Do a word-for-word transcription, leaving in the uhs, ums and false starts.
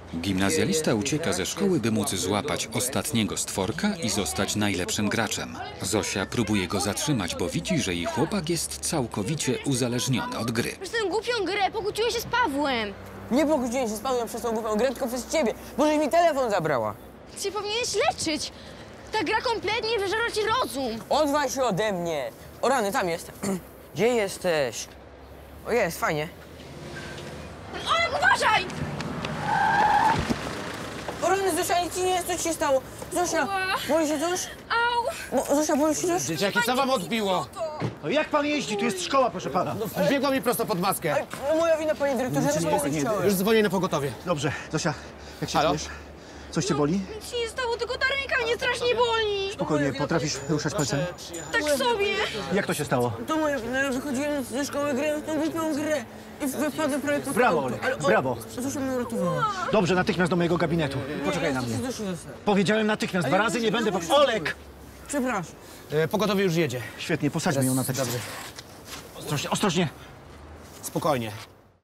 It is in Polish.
Gimnazjalista ucieka ze szkoły, by móc złapać ostatniego stworka i zostać najlepszym graczem. Zosia próbuje go zatrzymać, bo widzi, że jej chłopak jest całkowicie uzależniony od gry. Przez tę głupią grę pokłóciłeś się z Pawłem. Nie pokłóciłem się z Pawłem przez tą głupią grę, tylko przez ciebie, bo żeś mi telefon zabrała. Ty się powinieneś leczyć. Ta gra kompletnie wyżera ci rozum. Odwal się ode mnie. O rany, tam jest. Gdzie jesteś? O, jest, fajnie. Olek, uważaj! O rany, Zosia, nic ci nie jest, co ci się stało? Zosia, Ła. boli się coś? Au! Bo, Zosia, boli się coś? Dzieciaki, co wam odbiło? No jak pan jeździ? Tu jest szkoła, proszę pana. Biegło mi prosto pod maskę. Ej, no moja wina, panie dyrektorze, że Spokojnie. nie chciałem. Już dzwonię na pogotowie. Dobrze, Zosia, jak się Halo? czujesz? Coś cię boli? Nic się nie stało, tylko ta ręka mnie strasznie boli. Spokojnie, potrafisz ruszać palcem? Tak sobie. Jak to się stało? To moja wina, że wychodziłem ze szkoły, grałem w tą głupią grę. I wypadłem prawie pod Brawo, auto. Olek, Ale, o, brawo. Zosia mnie uratowała. Dobrze, natychmiast do mojego gabinetu. Poczekaj na mnie. Zosia, Zosia. Powiedziałem natychmiast, dwa razy nie będę... po- Olek! Przepraszam. E, pogotowie już jedzie. Świetnie, posadźmy ją na taksi. Dobrze. Ostrożnie, ostrożnie. Spokojnie.